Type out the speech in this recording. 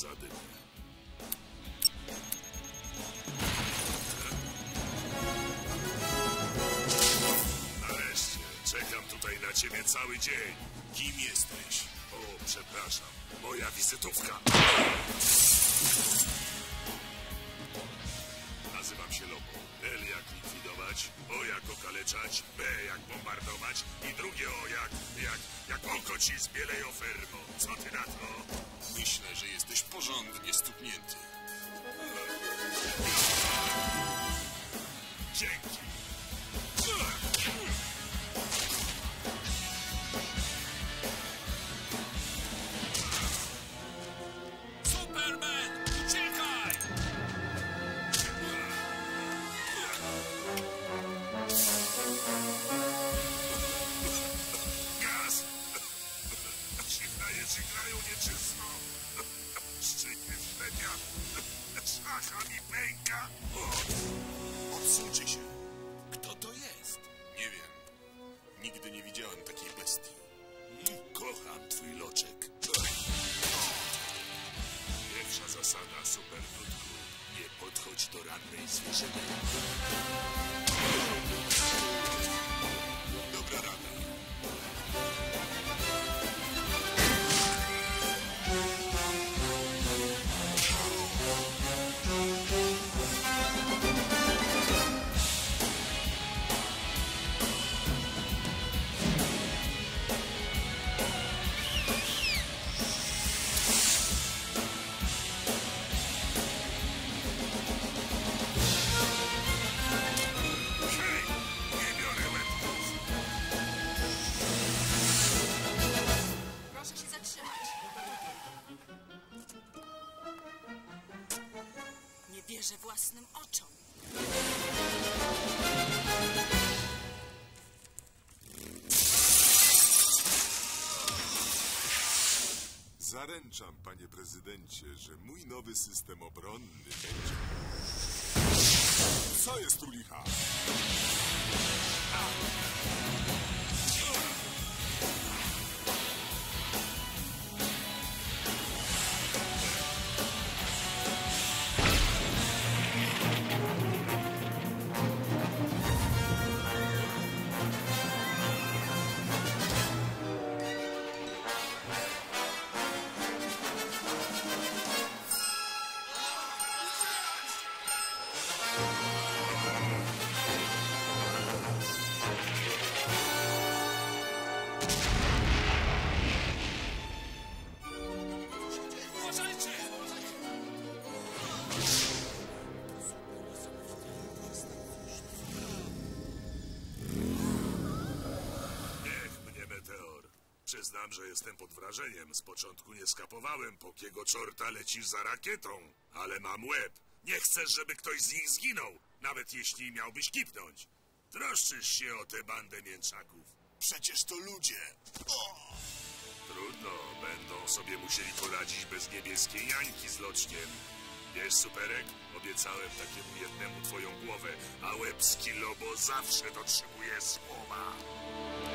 zadymę. Nareszcie, czekam tutaj na ciebie cały dzień. Kim jesteś? O, przepraszam, moja wizytówka. Nazywam się Lobo. L jak likwidować, O jak okaleczać, B jak bombardować i drugie O jak oko ci zbieleją fermo. Co ty na to? Myślę, że jesteś porządnie stuknięty. Dzięki. Superman, uciekaj! Gaz! Ci frajerzy grają nieczysto. Szczypie ślepia. Szacha mi pęka. Odsuńcie się. Kto to jest? Nie wiem. Nigdy nie widziałem takiej bestii. Kocham twój loczek. Pierwsza zasada, superdudku. Nie podchodź do rannej zwierzyny. Dobra rada. Hej, nie biorę łebków. Proszę się zatrzymać. Nie wierzę własnym oczom. Zaręczam, panie prezydencie, że mój nowy system obronny będzie... Co jest tu licha? Uważajcie! Niech mnie meteor. Przyznam, że jestem pod wrażeniem. Z początku nie skapowałem, po kiego czorta lecisz za rakietą. Ale mam łeb. Nie chcesz, żeby ktoś z nich zginął, nawet jeśli miałbyś kipnąć. Troszczysz się o tę bandę mięczaków. Przecież to ludzie. Trudno, będą sobie musieli poradzić bez niebieskiej jańki z loczkiem. Wiesz, Superek, obiecałem takiemu jednemu twoją głowę, a łebski Lobo zawsze dotrzymuje słowa.